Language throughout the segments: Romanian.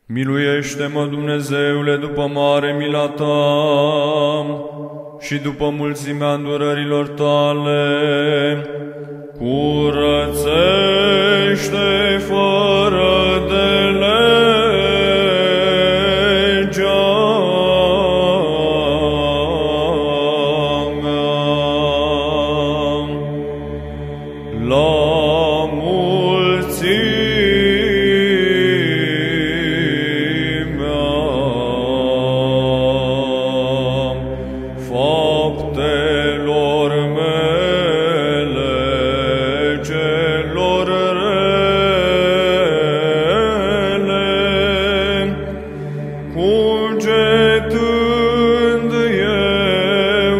Miluiește-mă, Dumnezeule, după mare mila ta și după mulțimea îndurărilor tale, curățește fără de legea mea. La faptelor mele celor rele, cugetând eu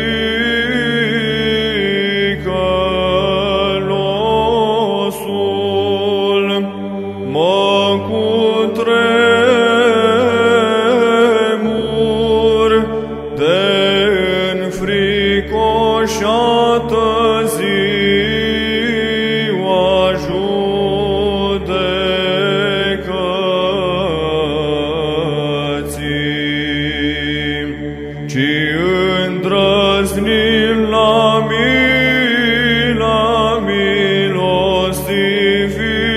ticălosul, mă cutremur de înfricoșată ziua judecății, ci îndrăznim la mila milostivii